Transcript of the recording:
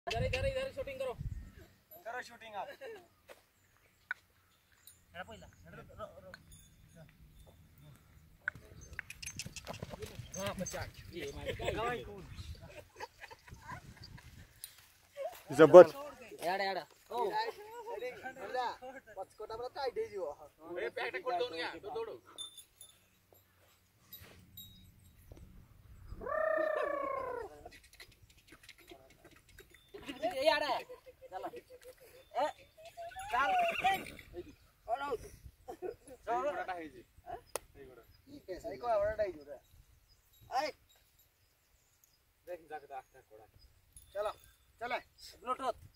इधर इधर इधर शूटिंग करो शूटिंग आप पहिला हां बच्चा ये मार जबर याड याड ओ पचकोटा बड़ा टाइट है जो ए पैकेट खोल दो क्या तो दौड़ो ये याड है चलो ए चल ओनो जोरटा है जी এই গোটা কি কেস এই কো ওটাই জুড়ে এই দেখ যাক ডাক্তার কোড়া চলো চলে ব্লুটুথ